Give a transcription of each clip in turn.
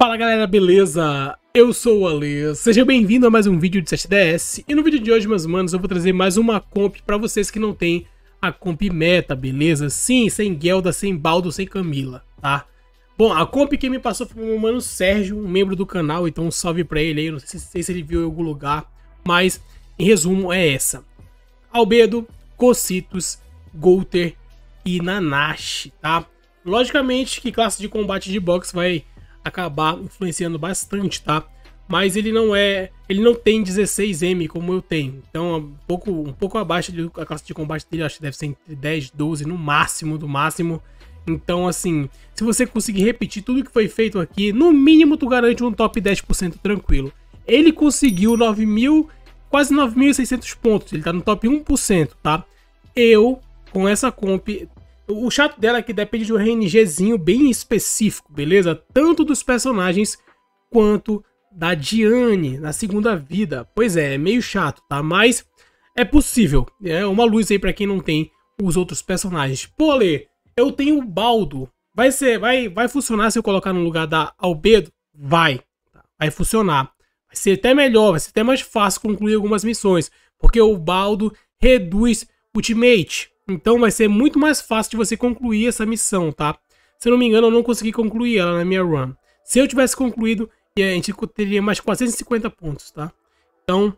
Fala galera, beleza? Eu sou o Ale, seja bem-vindo a mais um vídeo de 7DS. E no vídeo de hoje, meus manos, eu vou trazer mais uma comp pra vocês que não tem a comp meta, beleza? Sim, sem Gelda, sem Baldo, sem Camila, tá? Bom, a comp que me passou foi o meu mano Sérgio, um membro do canal, então um salve pra ele aí, não sei se ele viu em algum lugar, mas em resumo é essa: Albedo, Cocitos, Golter e Nanashi, tá? Logicamente que classe de combate de boxe vai acabar influenciando bastante, tá? Mas ele não tem 16M como eu tenho. Então um pouco abaixo da classe de combate dele, acho que deve ser entre 10, 12 no máximo, do máximo. Então assim, se você conseguir repetir tudo que foi feito aqui, no mínimo tu garante um top 10% tranquilo. Ele conseguiu 9.000, quase 9.600 pontos, ele tá no top 1%, tá? Eu, com essa comp, o chato dela é que depende de um RNGzinho bem específico, beleza? Tanto dos personagens quanto da Diane na segunda vida. Pois é meio chato, tá? Mas é possível. É uma luz aí pra quem não tem os outros personagens. Pô, Ale, eu tenho o Baldo. Vai funcionar se eu colocar no lugar da Albedo? Vai funcionar. Vai ser até melhor, vai ser até mais fácil concluir algumas missões. Porque o Baldo reduz ultimate. Então vai ser muito mais fácil de você concluir essa missão, tá? Se eu não me engano, eu não consegui concluir ela na minha run. Se eu tivesse concluído, a gente teria mais 450 pontos, tá? Então,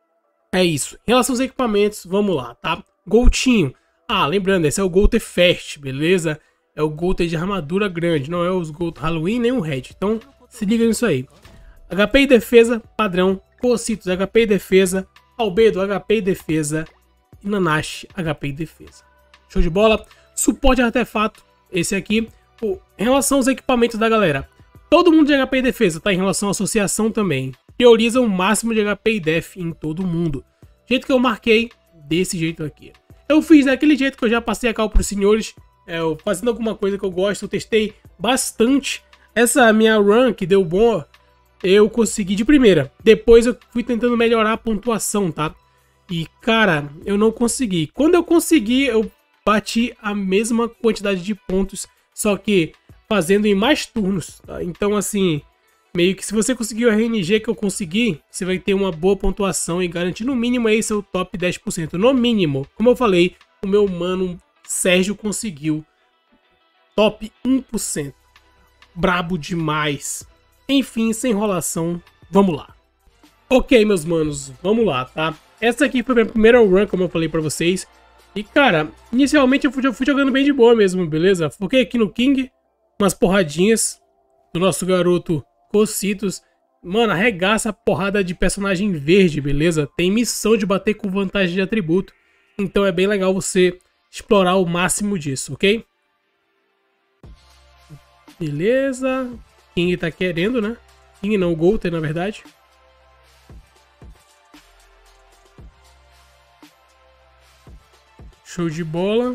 é isso. Em relação aos equipamentos, vamos lá, tá? Goltinho. Ah, lembrando, esse é o Golter Fast, beleza? É o Golter de armadura grande, não é os Golter Halloween nem o Red. Então, se liga nisso aí. HP e defesa, padrão. Cocitos, HP e defesa. Albedo, HP e defesa. E Nanashi, HP e defesa. Show de bola. Suporte de artefato, esse aqui. Pô, em relação aos equipamentos da galera, todo mundo de HP e defesa, tá? Em relação à associação também. Prioriza o máximo de HP e def em todo mundo. Jeito que eu marquei, desse jeito aqui. Eu fiz daquele jeito que eu já passei a cal pros senhores. Fazendo alguma coisa que eu gosto, eu testei bastante. Essa minha run que deu bom, eu consegui de primeira. Depois eu fui tentando melhorar a pontuação, tá? E, cara, eu não consegui. Quando eu consegui, eu bati a mesma quantidade de pontos, só que fazendo em mais turnos, tá? Então, assim, meio que se você conseguir o RNG que eu consegui, você vai ter uma boa pontuação e garantir no mínimo aí seu top 10%. No mínimo, como eu falei, o meu mano Sérgio conseguiu top 1%. Brabo demais. Enfim, sem enrolação, vamos lá. Ok, meus manos, vamos lá, tá? Essa aqui foi a minha primeira run, como eu falei pra vocês. E, cara, inicialmente eu fui jogando bem de boa mesmo, beleza? Foquei aqui no King, umas porradinhas do nosso garoto Cocitos. Mano, arregaça a porrada de personagem verde, beleza? Tem missão de bater com vantagem de atributo. Então é bem legal você explorar o máximo disso, ok? Beleza. King tá querendo, né? King não, o Golter, na verdade. Show de bola.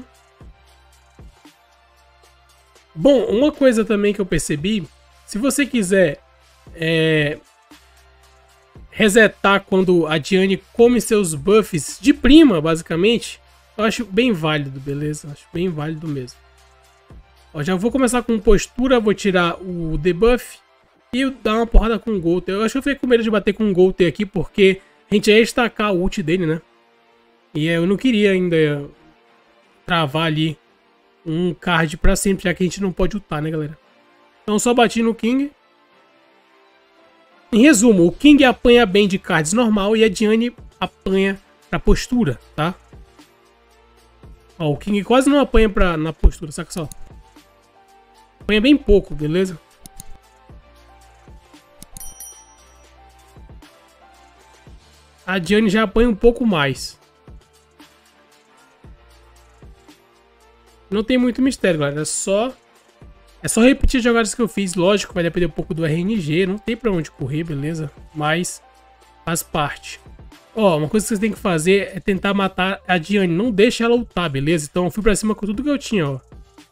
Bom, uma coisa também que eu percebi, se você quiser resetar quando a Diane come seus buffs de prima, basicamente, eu acho bem válido, beleza? Acho bem válido mesmo. Ó, já vou começar com postura, vou tirar o debuff e dar uma porrada com o Golter. Eu acho que eu fiquei com medo de bater com o Golter aqui, porque a gente ia estacar o ult dele, né? E eu não queria ainda travar ali um card pra sempre, já que a gente não pode ultar, né, galera? Então só bati no King. Em resumo, o King apanha bem de cards normal e a Diane apanha pra postura, tá? Ó, o King quase não apanha na postura, saca só? Apanha bem pouco, beleza? A Diane já apanha um pouco mais. Não tem muito mistério, galera. É só repetir as jogadas que eu fiz. Lógico, vai depender um pouco do RNG. Não tem pra onde correr, beleza? Mas faz parte. Ó, uma coisa que vocês têm que fazer é tentar matar a Diane. Não deixa ela ultar, beleza? Então eu fui pra cima com tudo que eu tinha, ó.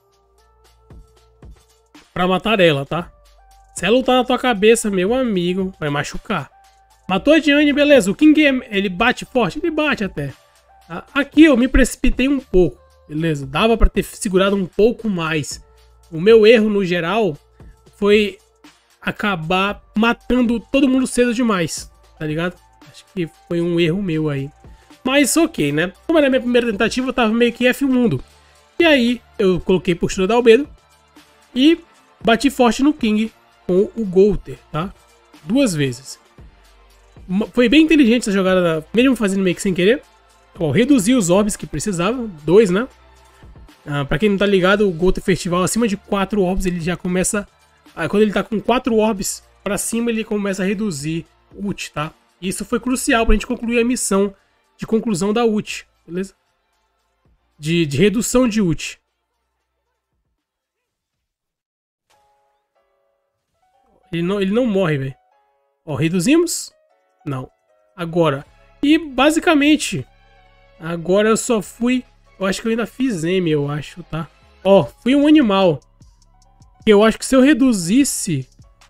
Pra matar ela, tá? Se ela ultar na tua cabeça, meu amigo, vai machucar. Matou a Diane, beleza. O King, ele bate forte? Ele bate até. Tá? Aqui eu me precipitei um pouco. Beleza, dava pra ter segurado um pouco mais. O meu erro no geral foi acabar matando todo mundo cedo demais, tá ligado? Acho que foi um erro meu aí. Mas ok, né? Como era a minha primeira tentativa, eu tava meio que F mundo. E aí eu coloquei postura da Albedo e bati forte no King com o Golter, tá? 2 vezes. Foi bem inteligente essa jogada, mesmo fazendo meio que sem querer. Ó, reduzi os orbs que precisava, 2, né? Pra quem não tá ligado, o Golter Festival acima de 4 orbs ele já começa... quando ele tá com 4 orbs pra cima, ele começa a reduzir o ult, tá? E isso foi crucial pra gente concluir a missão de conclusão da ult, beleza? De redução de ult. Ele não morre, velho. Ó, reduzimos? Não. Agora. E basicamente, agora eu só fui... Eu acho que eu ainda fiz M, eu acho, tá? Ó, fui um animal. Eu acho que se eu reduzisse...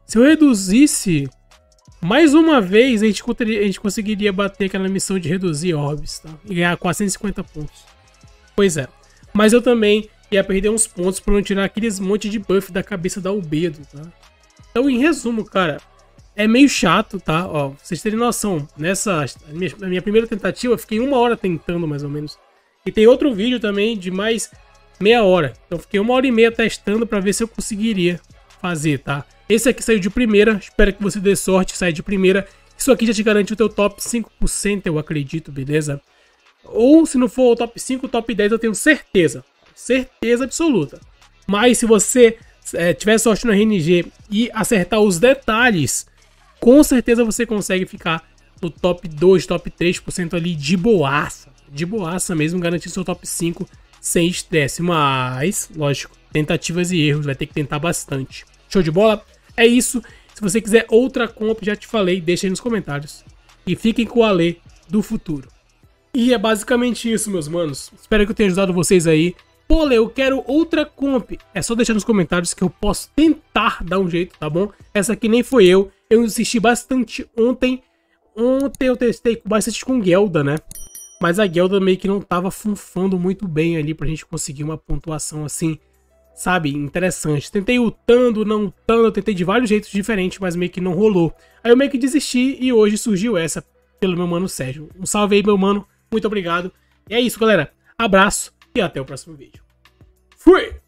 mais uma vez, a gente conseguiria bater aquela missão de reduzir orbs, tá? E ganhar 450 pontos. Pois é. Mas eu também ia perder uns pontos por não tirar aqueles monte de buff da cabeça da Albedo, tá? Então, em resumo, cara, é meio chato, tá? Ó, pra vocês terem noção, na minha primeira tentativa, eu fiquei 1 hora tentando, mais ou menos. E tem outro vídeo também de mais meia hora. Então, eu fiquei 1h30 testando pra ver se eu conseguiria fazer, tá? Esse aqui saiu de primeira, espero que você dê sorte, saia de primeira. Isso aqui já te garante o teu top 5%, eu acredito, beleza? Ou se não for o top 5, o top 10 eu tenho certeza. Certeza absoluta. Mas se você tiver sorte no RNG e acertar os detalhes, com certeza você consegue ficar no top 2, top 3% ali de boaça. De boaça mesmo, garantir seu top 5 sem estresse. Mas, lógico, tentativas e erros, vai ter que tentar bastante. Show de bola? É isso. Se você quiser outra comp, já te falei, deixa aí nos comentários. E fiquem com o Ale do futuro. E é basicamente isso, meus manos. Espero que eu tenha ajudado vocês aí. Pô, Ale, eu quero outra comp. É só deixar nos comentários que eu posso tentar dar um jeito, tá bom? Essa aqui nem foi eu. Eu insisti bastante ontem. Ontem eu testei bastante com Gelda, né? Mas a Gelda meio que não tava funfando muito bem ali pra gente conseguir uma pontuação assim, sabe, interessante. Tentei ultando, não ultando, tentei de vários jeitos diferentes, mas meio que não rolou. Aí eu meio que desisti e hoje surgiu essa pelo meu mano Sérgio. Um salve aí, meu mano. Muito obrigado. E é isso, galera. Abraço e até o próximo vídeo. Fui!